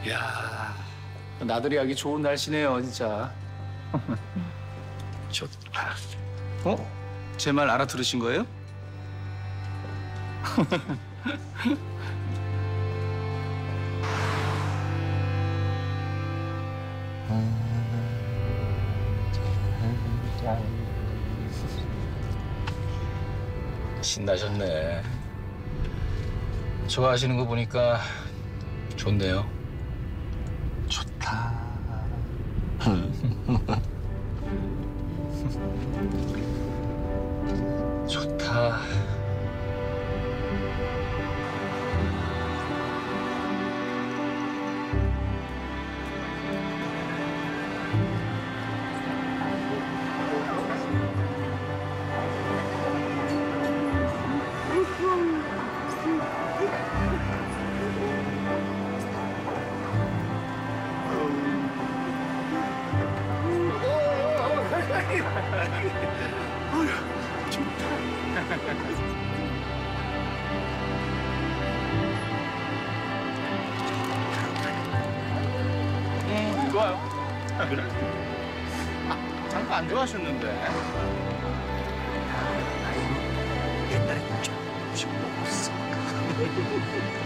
야, 나들이 하기 좋은 날씨네요, 진짜. 좋다. 어? 제 말 알아들으신 거예요? 신나셨네. 좋아하시는 거 보니까 좋네요. 좋다. 좋다. 좋아요. 그래? 잠깐 안 좋아하셨는데. 옛날에 조금씩 먹었어.